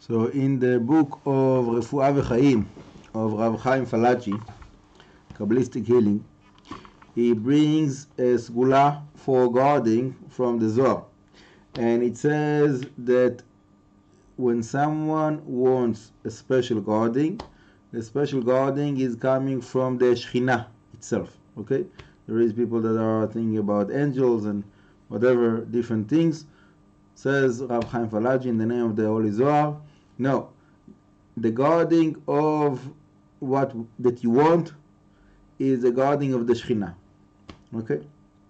So in the book of Refuah V'Chaim of Rav Chaim Falachi, Kabbalistic Healing, he brings a sgula for guarding from the Zohar. And it says that when someone wants a special guarding, the special guarding is coming from the Shekhinah itself. Okay? There is people that are thinking about angels and whatever different things. Says Rav Chaim Falachi in the name of the Holy Zohar, no, the guarding of what that you want is the guarding of the Shekhinah. Okay?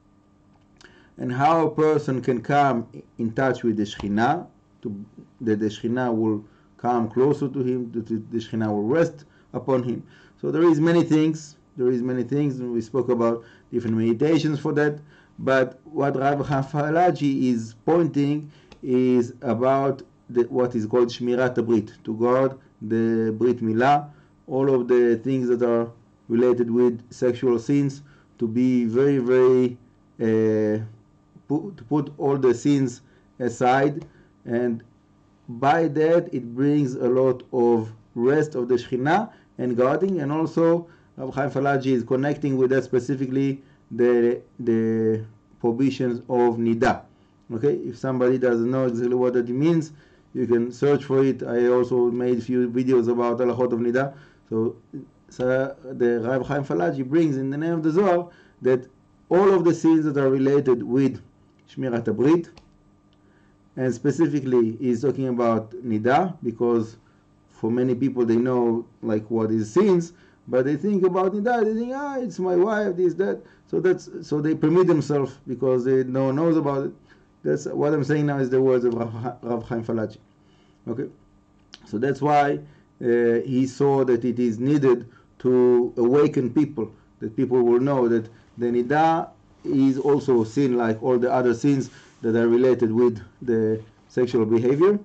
And how a person can come in touch with the Shekhinah, that the Shekhinah will come closer to him, that the Shekhinah will rest upon him. So there is many things, and we spoke about different meditations for that, but what Rav Chaim Falachi is pointing is about what is called Shmirat HaBrit, to guard the Brit Milah, all of the things that are related with sexual sins, to be very, very, to put all the sins aside, and by that it brings a lot of rest of the Shekhinah and guarding, and also Rav Chaim Falachi is connecting with that specifically the prohibitions of Nida. Okay, if somebody doesn't know exactly what that means, you can search for it. I also made a few videos about Halachot of Nida. So the Rav Chaim Falachi brings in the name of the Zohar that all of the sins that are related with Shmirat HaBrit, and specifically he's talking about Nida, because for many people they know like what is sins, but they think about Nida, they think, it's my wife, this, that. So they permit themselves because no one knows about it. That's what I'm saying now is the words of Rav Chaim Falachi. Okay, so that's why he saw that it is needed to awaken people, that people will know that the Nida is also a sin like all the other sins that are related with the sexual behavior.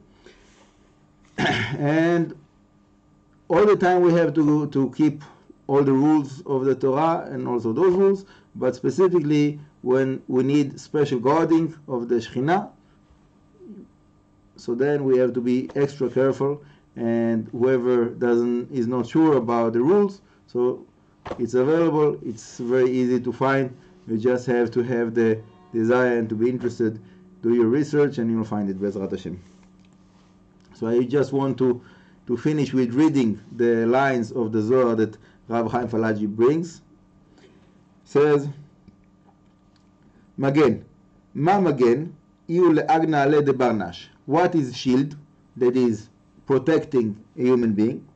And all the time we have to keep all the rules of the Torah and also those rules, but specifically when we need special guarding of the Shekhinah, so then we have to be extra careful, and whoever is not sure about the rules, so it's available, it's very easy to find. You just have to have the desire and to be interested. Do your research and you'll find it, Bezrat Hashem. So I just want to finish with reading the lines of the Zohar that Rav Chaim Falachi brings. It says, Magen, Ma Magen, Iu le'agna ale de barnash. What is shield? That is protecting a human being.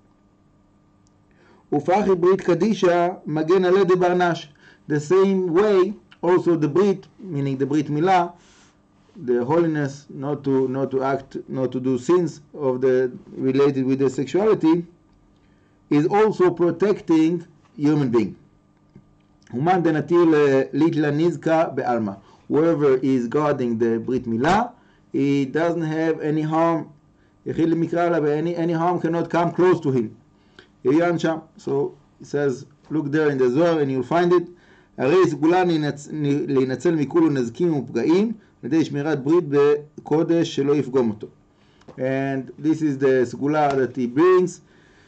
Ufachi Brit Kadisha, Magen ale de barnash. The same way, also the Brit, meaning the Brit Milah, the holiness, not to act, not to do sins of the related with the sexuality, is also protecting human being. Human denatil litla nizka be'alma. Whoever is guarding the Brit Milah, he doesn't have any harm. Any harm cannot come close to him. So he says, look there in the Zohar and you'll find it. הרי סגולה להינצל מכל ונזקים ופגעים לידי שמירת ברית בקודש שלא יפגום אותו. And this is the sgula that he brings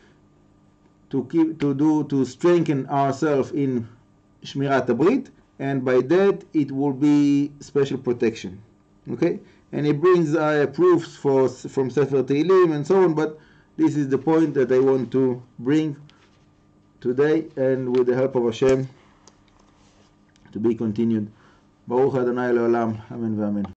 to strengthen ourselves in Shmirat HaBrit, and by that it will be special protection. Okay, and he brings proofs from Sefer Tehillim and so on, but this is the point that I want to bring today, and with the help of Hashem, to be continued. Baruch Adonai Le'olam. Amen v'amen.